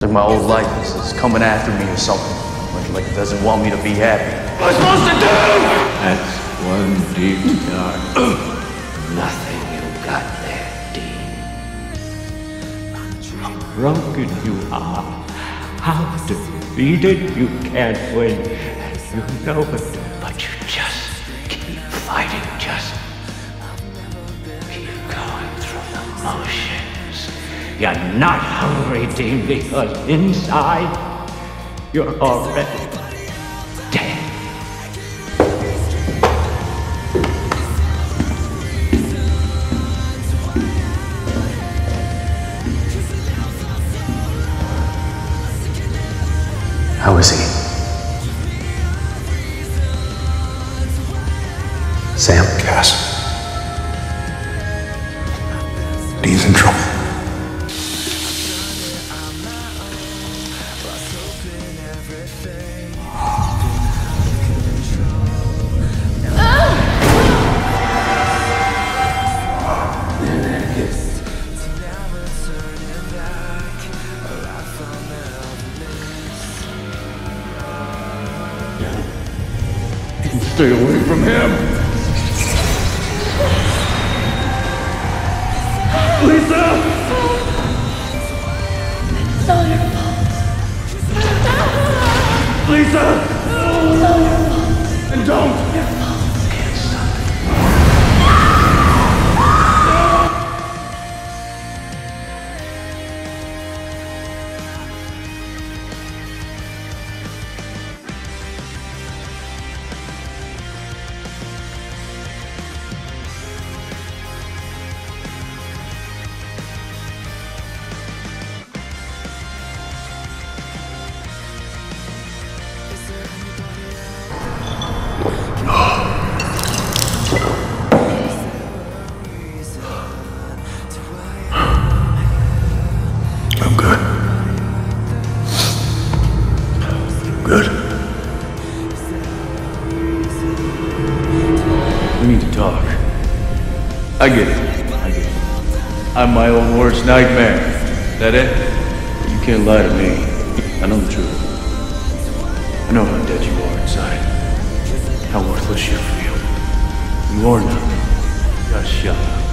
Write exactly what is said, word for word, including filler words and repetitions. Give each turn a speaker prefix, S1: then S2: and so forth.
S1: Like my old life is, is coming after me or something. Like, like it doesn't want me to be happy. What am I supposed to do?
S2: That's one deep dark. Nothing you got there, Dean. How broken you are. How defeated you can't win. And you know it, but you just keep fighting. Just keep going through the motions. You're not hungry, Dean, because inside you're already dead.
S1: How is he? Sam?
S3: Cass. Dean's in trouble.
S2: Stay away from him. Lisa!
S4: It's all your fault.
S2: Lisa!
S4: It's all your fault.
S2: And don't!
S4: Your fault.
S2: Can't stop it.
S3: I'm good. Good.
S1: We need to talk. I get it. I get it. I'm my own worst nightmare. That it? You can't lie to me. I know the truth. I know how dead you are inside. How worthless you feel. You are nothing. Just shut up.